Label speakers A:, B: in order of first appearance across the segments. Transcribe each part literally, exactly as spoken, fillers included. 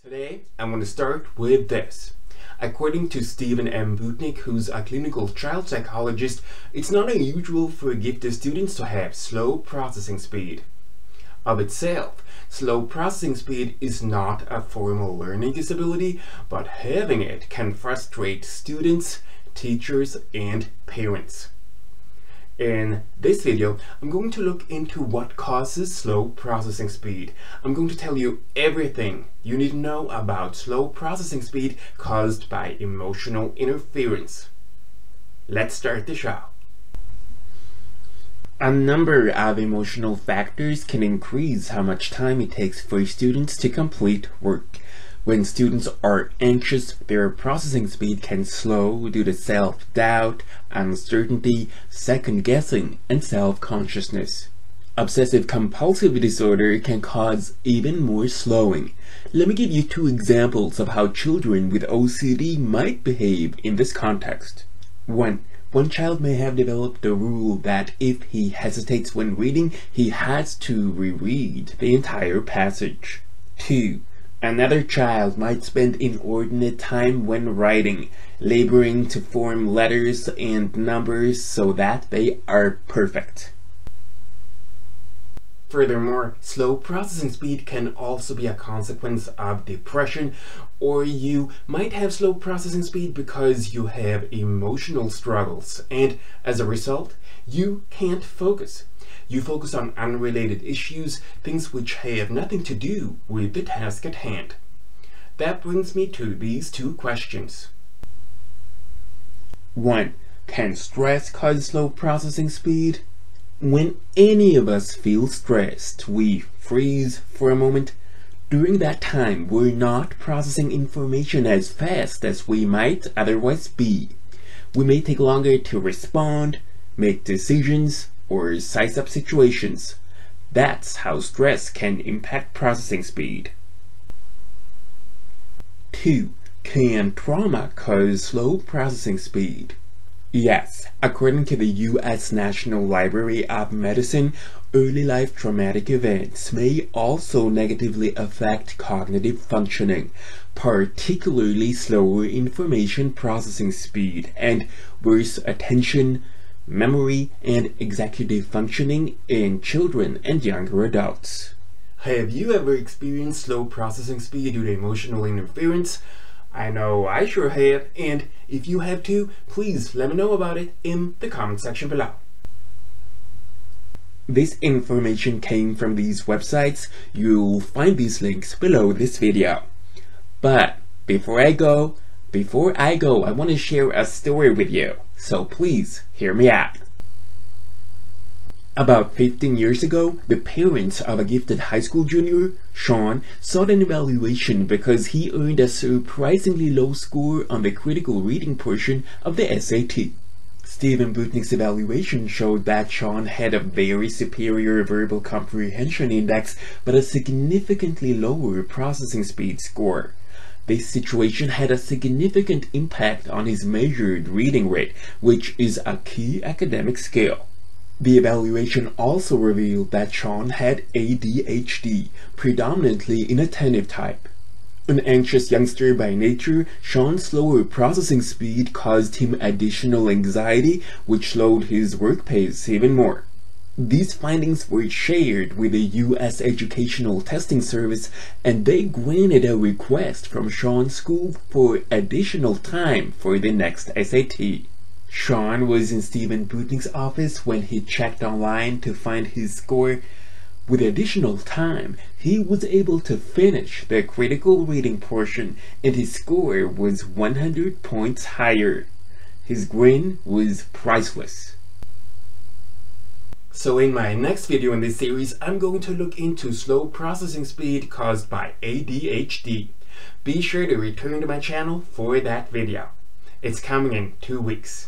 A: Today, I want to start with this. According to Stephen M. Butnick, who's a clinical child psychologist, it's not unusual for gifted students to have slow processing speed. Of itself, slow processing speed is not a formal learning disability, but having it can frustrate students, teachers, and parents. In this video, I'm going to look into what causes slow processing speed. I'm going to tell you everything you need to know about slow processing speed caused by emotional interference. Let's start the show. A number of emotional factors can increase how much time it takes for students to complete work. When students are anxious, their processing speed can slow due to self-doubt, uncertainty, second-guessing, and self-consciousness. Obsessive-compulsive disorder can cause even more slowing. Let me give you two examples of how children with O C D might behave in this context. One. One child may have developed the rule that if he hesitates when reading, he has to reread the entire passage. Two. Another child might spend inordinate time when writing, laboring to form letters and numbers so that they are perfect. Furthermore, slow processing speed can also be a consequence of depression, or you might have slow processing speed because you have emotional struggles, and as a result, you can't focus. You focus on unrelated issues, things which have nothing to do with the task at hand. That brings me to these two questions. One. Can stress cause slow processing speed? When any of us feel stressed, we freeze for a moment. During that time, we're not processing information as fast as we might otherwise be. We may take longer to respond, make decisions, or size up situations. That's how stress can impact processing speed. Two. Can trauma cause slow processing speed? Yes, according to the U S National Library of Medicine, early life traumatic events may also negatively affect cognitive functioning, particularly slower information processing speed and worse attention, memory, and executive functioning in children and younger adults. Have you ever experienced slow processing speed due to emotional interference? I know I sure have, and if you have too, please let me know about it in the comment section below. This information came from these websites. You'll find these links below this video. But before I go, before I go, I want to share a story with you. So please, hear me out. About fifteen years ago, the parents of a gifted high school junior, Sean, sought an evaluation because he earned a surprisingly low score on the critical reading portion of the S A T. Stephen Butnick's evaluation showed that Sean had a very superior verbal comprehension index, but a significantly lower processing speed score. This situation had a significant impact on his measured reading rate, which is a key academic skill. The evaluation also revealed that Sean had A D H D, predominantly inattentive type. An anxious youngster by nature, Sean's slower processing speed caused him additional anxiety, which slowed his work pace even more. These findings were shared with the U S Educational Testing Service, and they granted a request from Sean's school for additional time for the next S A T. Sean was in Stephen Butnick's office when he checked online to find his score. With additional time, he was able to finish the critical reading portion, and his score was one hundred points higher. His grin was priceless. So in my next video in this series, I'm going to look into slow processing speed caused by A D H D. Be sure to return to my channel for that video. It's coming in two weeks.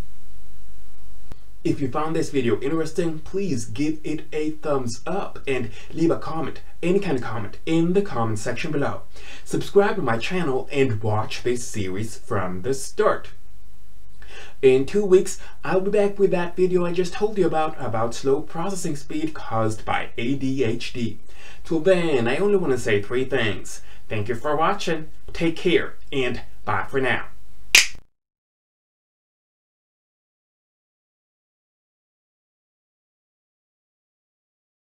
A: If you found this video interesting, please give it a thumbs up and leave a comment, any kind of comment, in the comment section below. Subscribe to my channel and watch this series from the start. In two weeks, I'll be back with that video I just told you about, about slow processing speed caused by A D H D. Till then, I only want to say three things. Thank you for watching. Take care and bye for now.